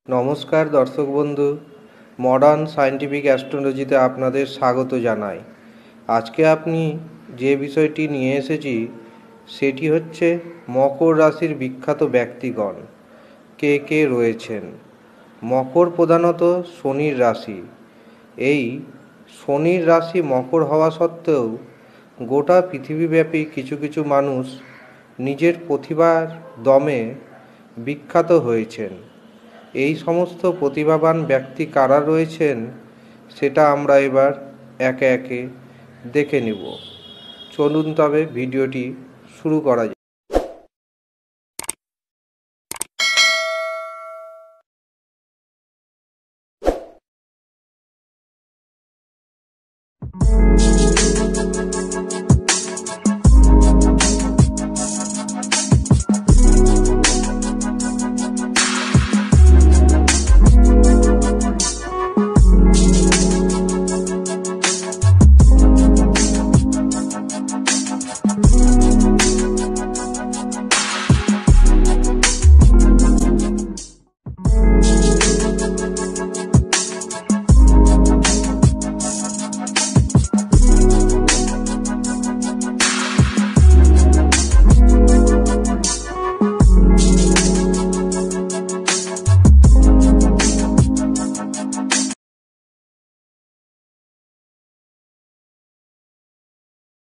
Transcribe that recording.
নমস্কার দর্শক বন্ধু, মডার্ন সায়েন্টিফিক অ্যাস্ট্রোলজিতে আপনাদের স্বাগত জানাই। আজকে আপনি যে বিষয়টি নিয়ে এসেছি সেটি হচ্ছে মকর রাশির বিখ্যাত ব্যক্তিগণ কে কে রয়েছেন। মকর প্রধানত শনির রাশি। এই শনির রাশি মকর হওয়া সত্ত্বেও গোটা পৃথিবীব্যাপী কিছু কিছু মানুষ নিজের প্রতিভার দমে বিখ্যাত হয়েছেন। এই সমস্ত প্রতিভাবান ব্যক্তি কারা রয়েছেন সেটা আমরা এবার একে একে দেখে নেব। চলুন তবে ভিডিওটি শুরু করা যাক।